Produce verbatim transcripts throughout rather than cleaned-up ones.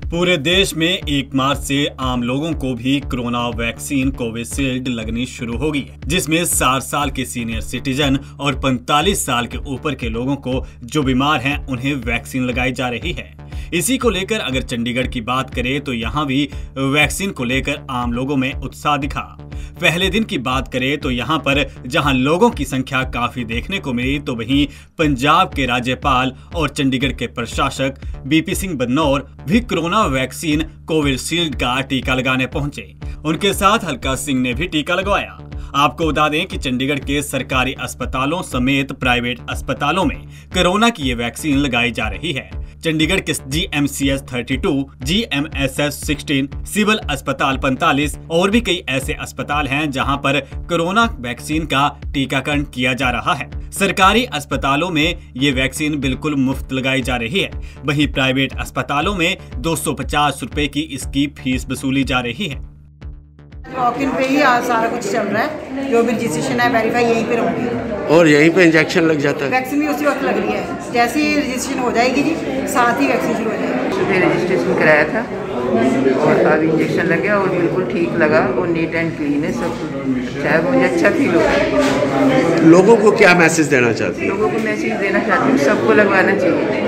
पूरे देश में एक मार्च से आम लोगों को भी कोरोना वैक्सीन कोविशील्ड लगनी शुरू होगी, जिसमें साठ साल के सीनियर सिटीजन और पैंतालीस साल के ऊपर के लोगों को जो बीमार हैं उन्हें वैक्सीन लगाई जा रही है। इसी को लेकर अगर चंडीगढ़ की बात करें तो यहाँ भी वैक्सीन को लेकर आम लोगों में उत्साह दिखा। पहले दिन की बात करें तो यहाँ पर जहाँ लोगों की संख्या काफी देखने को मिली, तो वहीं पंजाब के राज्यपाल और चंडीगढ़ के प्रशासक बीपी सिंह बदनौर भी कोरोना वैक्सीन कोविशील्ड का टीका लगाने पहुंचे। उनके साथ हलका सिंह ने भी टीका लगवाया। आपको बता दें कि चंडीगढ़ के सरकारी अस्पतालों समेत प्राइवेट अस्पतालों में कोरोना की ये वैक्सीन लगाई जा रही है। चंडीगढ़ के जी एम सी एस बत्तीस, जी एम एस एस सोलह, सिविल अस्पताल पैंतालीस और भी कई ऐसे अस्पताल हैं जहां पर कोरोना वैक्सीन का टीकाकरण किया जा रहा है। सरकारी अस्पतालों में ये वैक्सीन बिल्कुल मुफ्त लगाई जा रही है, वहीं प्राइवेट अस्पतालों में दो सौ पचास रुपए की इसकी फीस वसूली जा रही है। वॉक इन पे ही आज सारा कुछ चल रहा है, जो भी रजिस्ट्रेशन है वेरीफाई यहीं पे होंगी और यहीं पे इंजेक्शन लग जाता है। वैक्सीन भी उसी वक्त लग रही है, जैसे ही रजिस्ट्रेशन हो जाएगी जी साथ ही वैक्सीन शुरू हो जाएगी। सुबह रजिस्ट्रेशन कराया था और अब इंजेक्शन लगे और बिल्कुल ठीक लगा और नीट एंड क्लीन है सब कुछ। चाहे मुझे अच्छा फील हो रहा है। लोगों को क्या मैसेज देना चाहती है? लोगों को मैसेज देना चाहती हूँ, सबको लगवाना चाहिए,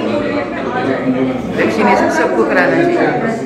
वैक्सीनेशन सबको कराना चाहिए।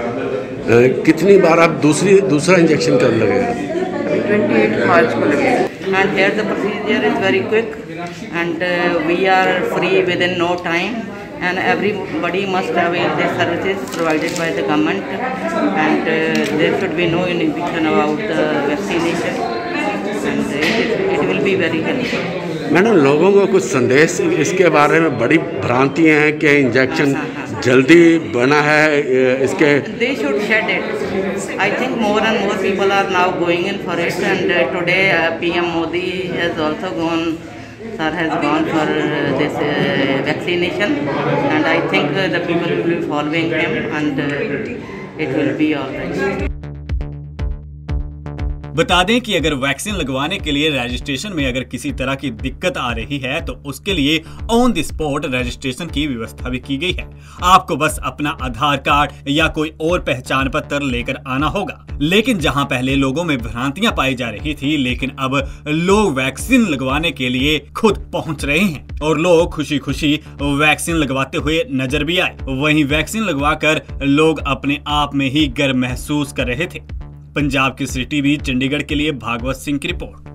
कितनी बार आप दूसरी दूसरा इंजेक्शन कब लगेगा? अभी अट्ठाईस मार्च को लगेगा। And here the procedure is very quick and we are free within no time and everybody must avail the services provided by the government and uh, there should be no inhibition about the vaccination and it, it will be very helpful। Madam, लोगों को कुछ संदेश इसके बारे में बड़ी भ्रांतियां हैं कि इंजेक्शन जल्दी बना है इसके। They should shed it। I think more and more people are now going in for it and uh, today uh, P M Modi has also gone Sir has gone for uh, this uh, vaccination and I think uh, the people will be following him and uh, it will be all right। बता दें कि अगर vaccine लगवाने के लिए registration में अगर किसी तरह की दिक्कत आ रही है तो उसके लिए ऑन द स्पॉट रजिस्ट्रेशन की व्यवस्था भी की गई है। आपको बस अपना आधार कार्ड या कोई और पहचान पत्र लेकर आना होगा। लेकिन जहां पहले लोगों में भ्रांतियां पाई जा रही थी, लेकिन अब लोग वैक्सीन लगवाने के लिए खुद पहुंच रहे हैं और लोग खुशी खुशी वैक्सीन लगवाते हुए नजर भी आए। वहीं वैक्सीन लगवाकर लोग अपने आप में ही गर्व महसूस कर रहे थे। पंजाब की सिटी टीवी चंडीगढ़ के लिए भागवत सिंह की रिपोर्ट।